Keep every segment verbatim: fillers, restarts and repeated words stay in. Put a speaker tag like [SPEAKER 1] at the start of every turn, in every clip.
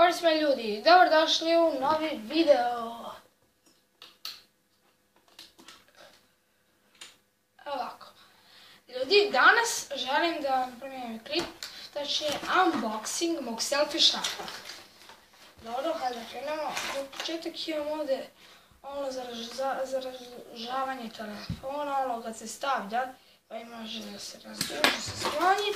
[SPEAKER 1] Dobri smo ljudi, dobrodošli u novi video. Ovako. Ljudi, danas želim da napravim klip, tačnije unboxing mog selfie štapa. Dobro, hajde da krenemo. U početak imam ovdje ono za razdržavanje telefona, ono kad se stavlja, pa može da se razduži, se skloni.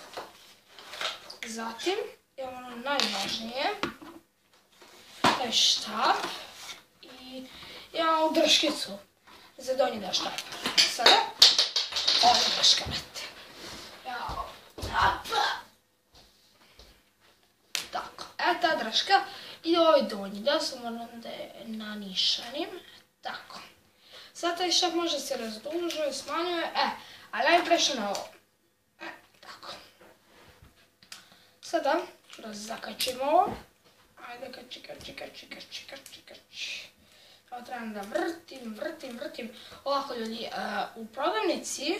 [SPEAKER 1] Zatim, imam ono najvažnije, taj štap i imam ovu drškicu za donji deo štapa. Sada, ovo je drška, brate. Jao, apa. Tako, e ta drška i ovaj donji deo sam moram da je nanišanim. Tako. Sad taj štap može se razdužuje, smanjuje, e, ali ajmo prešao na ovo. E, tako. Sada, zakačimo ovo. Ajde, kači, kači, kači, kači, kači, kači. Ovo trebam da vrtim, vrtim, vrtim. Ovako ljudi, u prodavnici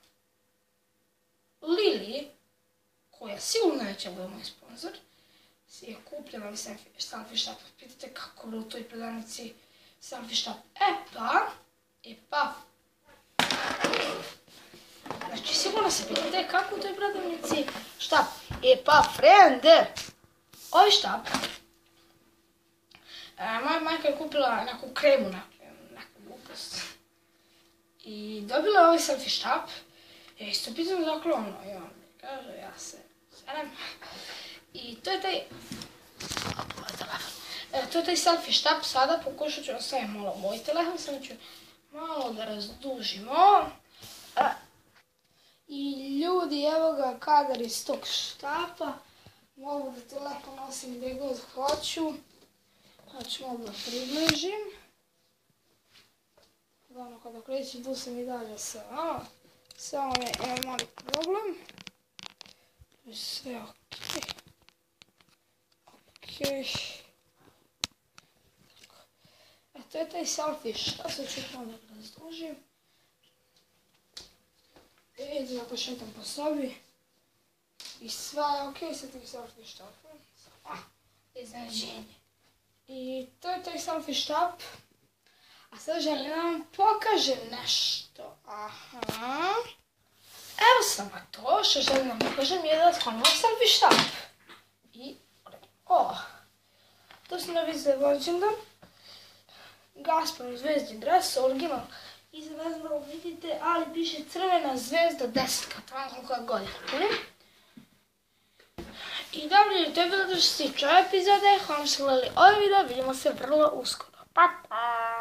[SPEAKER 1] Lili, koja sigurno neće bude moj sponsor, si je kupljena mi selfie štap. Pitate kako je u toj prodavnici selfie štap. E pa, e pa, znači sigurno se pitate kako u toj prodavnici štap. E pa, frende, ovaj štap, moja majka je kupila neku kremu, neku glupost. I dobila ovaj selfie štap. Ja isto pitam dakle ono, i on mi kaže, ja se serem. I to je taj, to je taj selfie štap. Sada pokušat ću da stavim malo moj telefon, sada ću malo da razdužimo. I ljudi, evo ga kadar iz tog štapa. Mogu da telefon nosim gdje god hoću. Znači mogu da približim. Ono kada krećem tu sam i dalje sa vama. Samo je jedan mali problem. Sve okej. Okej. E to je taj selfie štap. Sad ću malo da ga razdužim. Vidite kako šetam po sobi. I sve je okej sa tim selfie štapom. Iznenađenje. I to je taj selfie štap. A sad želim da vam pokažem nešto. Aha. Evo sam ga to što želim da vam pokažem je da sklonim selfie štap. I o. To sam novi za rođendan. Gazprom zvezdni dres, original. Iza ne znam da li vidite, ali piše crvena zvezda desetka, tamo koliko godina. I dobro, to je bilo da što se tiče ove epizode. Hvala što ste gledali ovaj video, vidimo se vrlo uskoro. Pa pa!